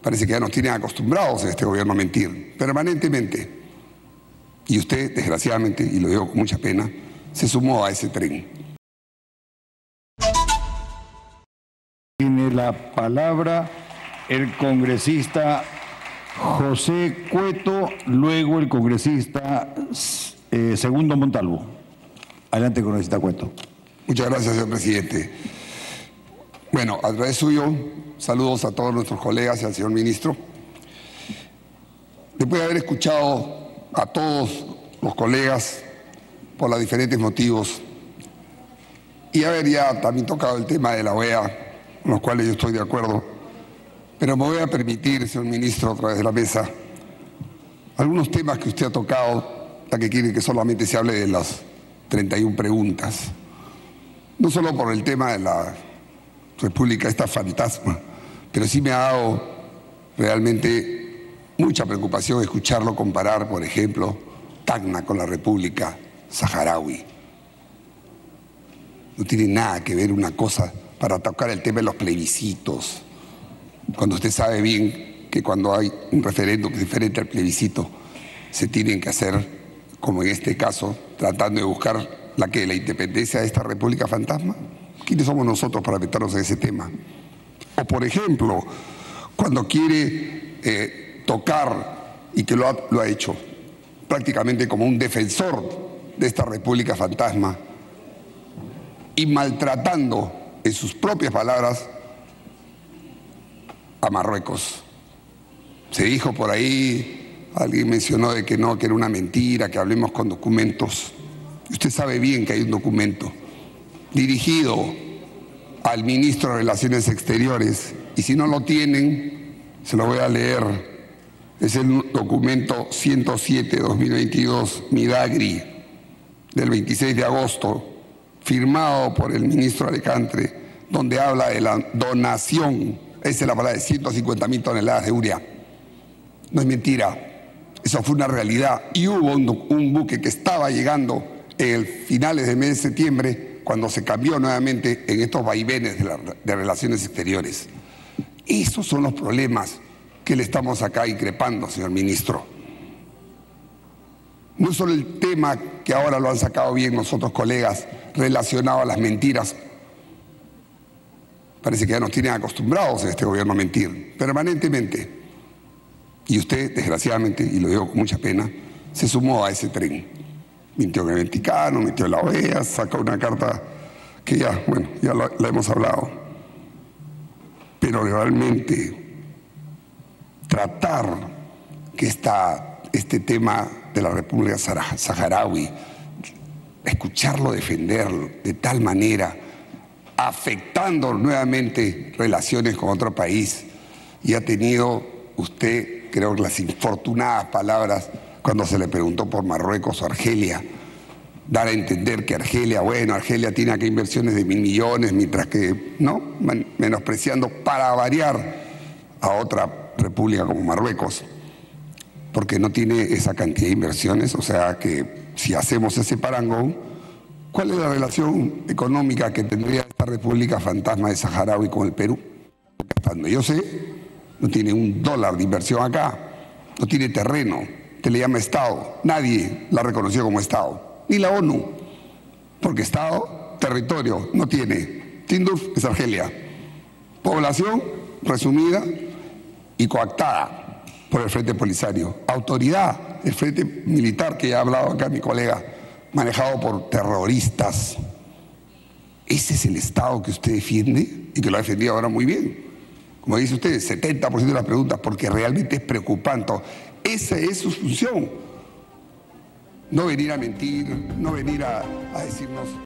Parece que ya nos tienen acostumbrados en este gobierno a mentir permanentemente. Y usted, desgraciadamente, y lo digo con mucha pena, se sumó a ese tren. Tiene la palabra el congresista José Cueto, luego el congresista Segundo Montalvo. Adelante, congresista Cueto. Muchas gracias, señor presidente. Bueno, a través suyo, saludos a todos nuestros colegas y al señor ministro. Después de haber escuchado a todos los colegas por los diferentes motivos y haber ya también tocado el tema de la OEA, con los cuales yo estoy de acuerdo, pero me voy a permitir, señor ministro, a través de la mesa, algunos temas que usted ha tocado, ya que quiere que solamente se hable de las 31 preguntas. No solo por el tema de la República esta fantasma, pero sí me ha dado realmente mucha preocupación escucharlo comparar, por ejemplo, Tacna con la República Saharaui. No tiene nada que ver una cosa para tocar el tema de los plebiscitos, cuando usted sabe bien que cuando hay un referéndum que es diferente al plebiscito, se tienen que hacer, como en este caso, tratando de buscar la independencia de esta República fantasma. ¿Quiénes somos nosotros para meternos en ese tema? O, por ejemplo, cuando quiere tocar, y que lo ha hecho prácticamente como un defensor de esta República fantasma, y maltratando, en sus propias palabras, a Marruecos. Se dijo por ahí, alguien mencionó de que no, que era una mentira, que hablemos con documentos. Usted sabe bien que hay un documento dirigido al ministro de Relaciones Exteriores, y si no lo tienen, se lo voy a leer. Es el documento 107-2022, Midagri, del 26 de agosto, firmado por el ministro Alejandre, donde habla de la donación, esa es la palabra, de 150.000 toneladas de urea. No es mentira, eso fue una realidad. Y hubo un buque que estaba llegando en finales del mes de septiembre, cuando se cambió nuevamente en estos vaivenes de relaciones exteriores. Esos son los problemas que le estamos acá increpando, señor ministro. No solo el tema que ahora lo han sacado bien nosotros colegas relacionado a las mentiras. Parece que ya nos tienen acostumbrados en este gobierno a mentir permanentemente. Y usted, desgraciadamente, y lo digo con mucha pena, se sumó a ese tren. Mintió en el Vaticano, mintió en la OEA, sacó una carta que ya, bueno, ya la hemos hablado. Pero realmente tratar que este tema de la República Saharaui, escucharlo defenderlo de tal manera, afectando nuevamente relaciones con otro país, y ha tenido usted, creo que las infortunadas palabras cuando se le preguntó por Marruecos o Argelia, dar a entender que Argelia, bueno, Argelia tiene acá inversiones de 1.000 millones, mientras que, ¿no?, menospreciando para variar a otra república como Marruecos, porque no tiene esa cantidad de inversiones. O sea que si hacemos ese parangón, ¿cuál es la relación económica que tendría esta República fantasma de Saharaui con el Perú? Porque hasta donde yo sé, no tiene $1 de inversión acá, no tiene terreno, te le llama Estado, nadie la reconoció como Estado, ni la ONU, porque Estado, territorio, no tiene. Tinduf es Argelia, población resumida y coactada por el Frente Polisario, autoridad, el Frente Militar que ya ha hablado acá mi colega, manejado por terroristas. Ese es el Estado que usted defiende y que lo ha defendido ahora muy bien. Como dice usted, 70% de las preguntas, porque realmente es preocupante. Esa es su función. No venir a mentir, no venir a decirnos...